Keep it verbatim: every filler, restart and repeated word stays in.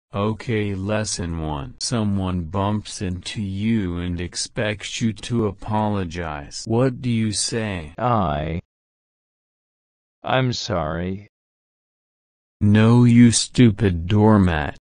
Okay, lesson one. Someone bumps into you and expects you to apologize. What do you say? I. I'm sorry. No, you stupid doormat.